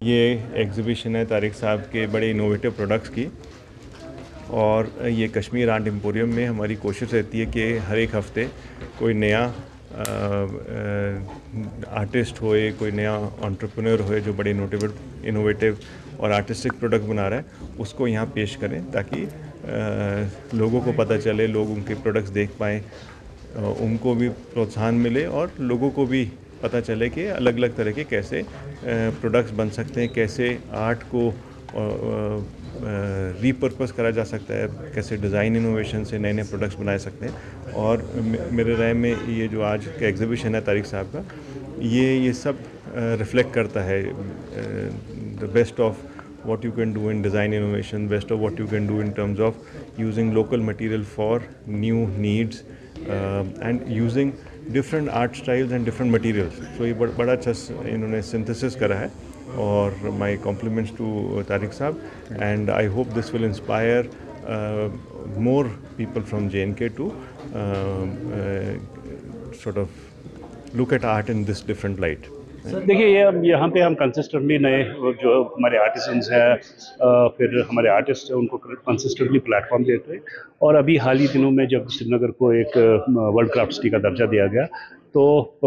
ये एग्ज़िबिशन है तारिक साहब के बड़े इनोवेटिव प्रोडक्ट्स की। और ये कश्मीर आर्ट एम्पोरियम में हमारी कोशिश रहती है कि हर एक हफ़्ते कोई नया आर्टिस्ट होए, कोई नया एंटरप्रेन्योर होए जो बड़े इनोवेटिव और आर्टिस्टिक प्रोडक्ट बना रहा है, उसको यहाँ पेश करें ताकि लोगों को पता चले, लोग उनके प्रोडक्ट्स देख पाएँ, उनको भी प्रोत्साहन मिले और लोगों को भी पता चले कि अलग अलग तरह के कैसे प्रोडक्ट्स बन सकते हैं, कैसे आर्ट को रीपर्पस करा जा सकता है, कैसे डिज़ाइन इनोवेशन से नए नए प्रोडक्ट्स बनाए सकते हैं। और मेरे राय में ये जो आज का एग्ज़िबिशन है तारिक साहब का, ये सब रिफ्लेक्ट करता है the best of what you can do in design innovation, best of what you can do in terms of using local material for new needs and using different art styles and different materials. So ये बड़ा अच्छा इन्होंने synthesis करा है और my compliments to Tariq Saab, and I hope this will inspire more people from J&K to sort of look at art in this different light. Sir देखिए, ये यहाँ पे हम कंसिस्टेंटली नए जो हमारे आर्टिसंस हैं, फिर हमारे आर्टिस्ट हैं, उनको कंसिस्टेंटली प्लेटफॉर्म देते हैं। और अभी हाल ही दिनों में जब श्रीनगर को एक वर्ल्ड क्राफ्ट सिटी का दर्जा दिया गया, तो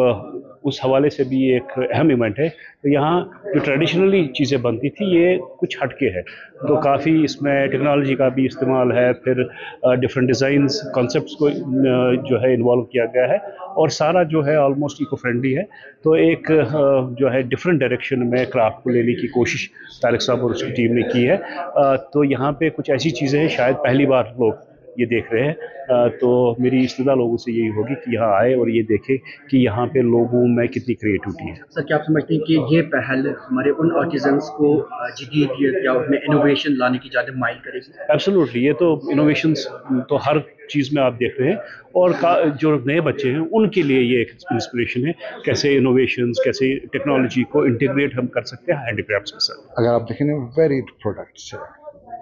उस हवाले से भी एक अहम इवेंट है। तो यहाँ जो ट्रेडिशनली चीज़ें बनती थी, ये कुछ हटके है, तो काफ़ी इसमें टेक्नोलॉजी का भी इस्तेमाल है, फिर डिफरेंट डिज़ाइंस कॉन्सेप्ट्स को जो है इन्वॉल्व किया गया है, और सारा जो है ऑलमोस्ट इको फ्रेंडली है। तो एक जो है डिफरेंट डायरेक्शन में क्राफ्ट को लेने की कोशिश तारिक साहब और उसकी टीम ने की है। तो यहाँ पे कुछ ऐसी चीज़ें हैं शायद पहली बार लोग ये देख रहे हैं। तो मेरी इस्तदा लोगों से यही होगी कि यहाँ आए और ये देखें कि यहाँ पे लोगों में कितनी क्रिएटिविटी है। सर, क्या आप समझते हैं कि ये पहल हमारे उन आर्टिजन्स को जदीदियत या उसमें इनोवेशन लाने की ज़्यादा माइल करेगी? एब्सोल्युटली, ये तो इनोवेशंस तो हर चीज़ में आप देख रहे हैं, और जो नए बच्चे हैं उनके लिए ये एक इंस्पिरेशन है, कैसे इनोवेशंस, कैसे टेक्नोलॉजी को इंटीग्रेट हम कर सकते हैं हैंडीक्राफ्ट्स के साथ। अगर आप देखें ना, वेरिड प्रोडक्ट्स है,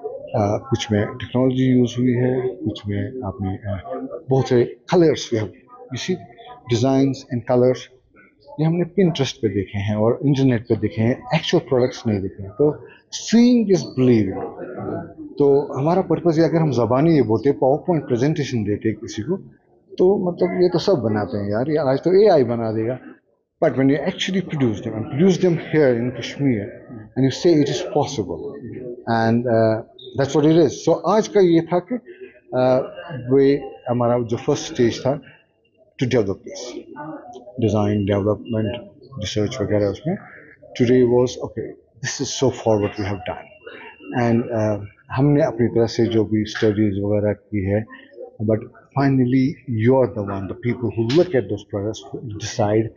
कुछ में टेक्नोलॉजी यूज़ हुई है, कुछ में आपने बहुत से कलर्स भी इसी डिज़ाइंस एंड कलर्स ये हमने पिंटरेस्ट पे देखे हैं और इंटरनेट पे देखे हैं, एक्चुअल प्रोडक्ट्स नहीं देखे हैं। तो सीइंग इज बिलीविंग। तो हमारा पर्पज़ ये, अगर हम ज़बानी ये बोलते, पावर पॉइंट प्रेजेंटेशन देते किसी को, तो मतलब ये तो सब बनाते हैं यार, ये आज तो AI बना देगा। But when you actually produce them here in Kashmir, and you say it is possible, and that's what it is. So आज का ये था कि वे हमारा जो फर्स्ट स्टेज था to develop this, design, development, research वगैरह उसमें. Today was okay. This is so far what we have done, and हमने अपनी तरह से जो भी studies वगैरह की है, but finally you are the one, the people who look at those products decide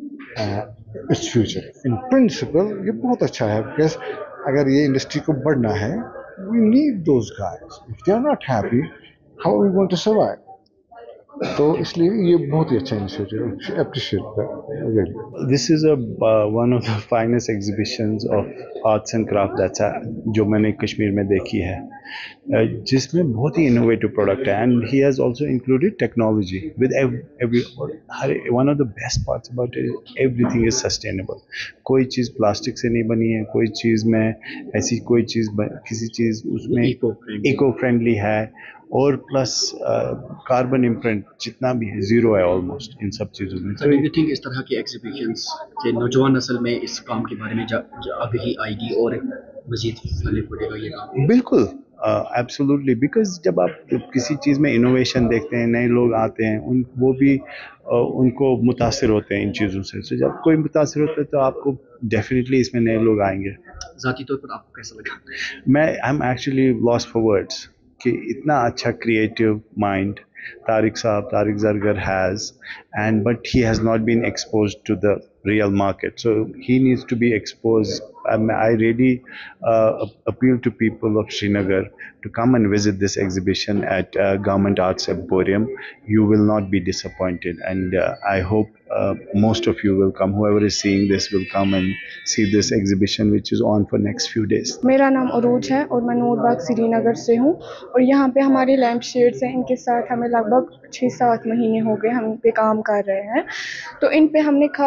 its future. In principle ये बहुत अच्छा है, because अगर ये इंडस्ट्री को बढ़ना है, we need those guys. If they are not happy, how are we going to survive? तो इसलिए ये बहुत ही अच्छा initiative, appreciate really. This is one of the finest exhibitions of arts and craft that's जो मैंने कश्मीर में देखी है, जिसमें बहुत ही इनोवेटिव प्रोडक्ट है, and he has also included technology with every. One of the best parts about it, everything is sustainable. कोई चीज़ प्लास्टिक से नहीं बनी है, कोई चीज़ में ऐसी कोई चीज़ किसी चीज़ उसमें इको फ्रेंडली है, और प्लस कार्बन इम्प्रिंट जितना भी है ज़ीरो है ऑलमोस्ट इन सब चीज़ों में। तो यू थिंक इस तरह के एग्जीबिशंस से नौजवान नस्ल में इस काम के बारे में आगाही आएगी और मज़ीद फले फूलेगा ये काम? बिल्कुल, एब्सोल्युटली, बिकॉज जब आप किसी चीज़ में इनोवेशन देखते हैं, नए लोग आते हैं, वो भी उनको मुतासिर होते हैं इन चीज़ों से। तो जब कोई मुतासिर होता है तो आपको डेफिनेटली इसमें नए लोग आएंगे। ज़ाती तौर पर आपको कैसा लगा? I am actually lost for words कि इतना अच्छा creative mind Tariq Zargar has, but he has not been exposed to the real market, so he needs to be exposed. I really appeal to people of Srinagar to come and visit this exhibition at Government Arts Emporium. You will not be disappointed, and I hope most of you will come. Whoever is seeing this will come and see this exhibition, which is on for next few days. मेरा नाम अरूज है और मैं नूरबाग श्रीनगर से हूँ, और यहाँ पे हमारे लैंप शेड्स हैं, इनके साथ हमें लगभग 6-7 महीने हो गए हम इन पे काम कर रहे हैं। तो इन पे हमने खाली जो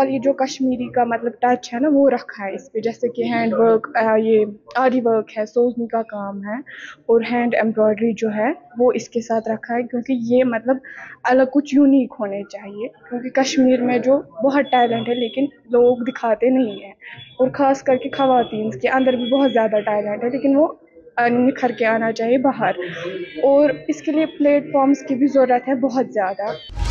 कश्मीरी का मतलब टच है ना वो रखा है इस पे, जैसे कि हैंड वर्क, ये आरी वर्क है, सोजनी का काम है और हैंड एम्ब्रॉयडरी जो है वो इसके साथ रखा है, क्योंकि ये मतलब अलग कुछ यूनिक होने चाहिए, क्योंकि कश्मीर में जो बहुत टैलेंट है लेकिन लोग दिखाते नहीं हैं, और ख़ास करके ख़वातीन के अंदर भी बहुत ज़्यादा टैलेंट है लेकिन वो निखर के आना चाहिए बाहर, और इसके लिए प्लेटफॉर्म्स की भी ज़रूरत है बहुत ज़्यादा।